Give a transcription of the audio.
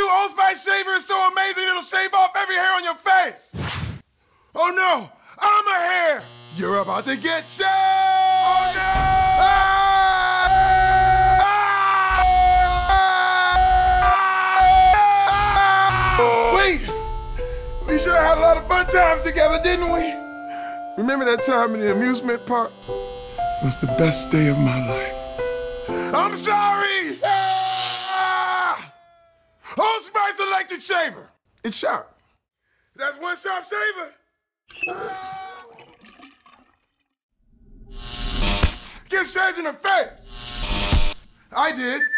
new Old Spice shaver is so amazing it'll shave off every hair on your face. Oh no, I'm a hair. You're about to get shaved. Oh no! Wait, we sure had a lot of fun times together, didn't we? Remember that time in the amusement park? It was the best day of my life. I'm sorry! Old Spice electric shaver. It's sharp. That's one sharp shaver. Get shaved in the face. I did.